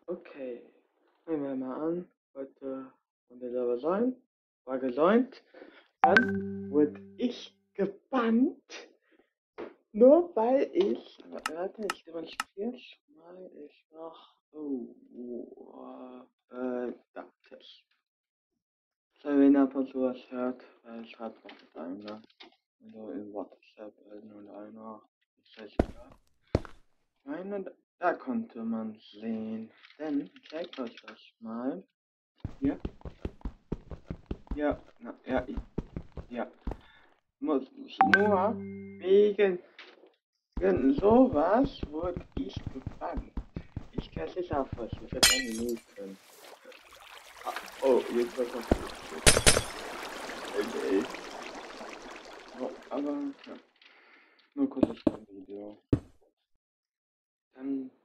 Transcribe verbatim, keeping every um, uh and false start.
Okay, fangen wir mal an. Heute wurde Server sein, war gesäumt. Dann wurde ich gebannt, nur weil ich, warte, ich demonstriere mal, ich mach, oh, oh äh, da, Test. So, wenn jemand sowas hört, äh, schreibt doch mit einem, ne? Also in WhatsApp oder einer, ist das egal. Ich meine, da konnte man sehen, denn ich zeig euch das mal. Hier, ja, na, ja, ich, ja, muss ich nur wegen, wegen sowas wurde ich gefangen. Ich kann es nicht aufpassen, für drei Minuten. Ah, oh, jetzt wird das okay. Oh, aber, ja, nur kurz das Video. Dann